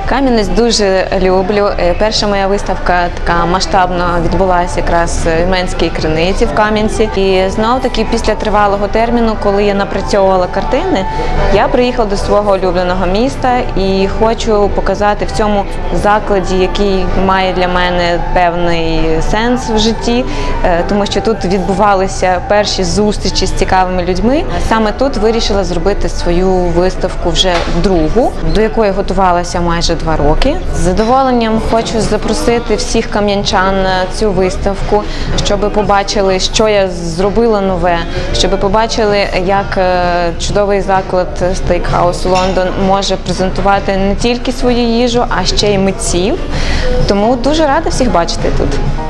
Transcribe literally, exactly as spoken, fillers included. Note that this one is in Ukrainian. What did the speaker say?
Кам'янець дуже люблю. Перша моя виставка така масштабна відбулася якраз в Менській Криниці в Кам'янці. І знов-таки після тривалого терміну, коли я напрацьовувала картини, я приїхала до свого улюбленого міста і хочу показати в цьому закладі, який має для мене певний сенс в житті, тому що тут відбувалися перші зустрічі з цікавими людьми. Саме тут вирішила зробити свою виставку вже другу, до якої готувалася майже два роки. З задоволенням хочу запросити всіх кам'янчан на цю виставку, щоб побачили, що я зробила нове, щоб побачили, як чудовий заклад Steakhouse London може презентувати не тільки свою їжу, а ще й митців. Тому дуже рада всіх бачити тут.